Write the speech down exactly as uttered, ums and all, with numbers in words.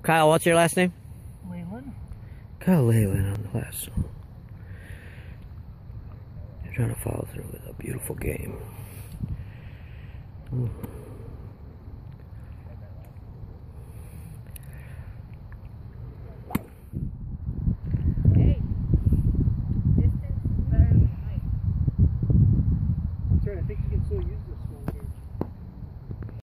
Kyle, what's your last name? Leyland. Kyle Leyland on the last song. You're trying to follow through with a beautiful game. Ooh.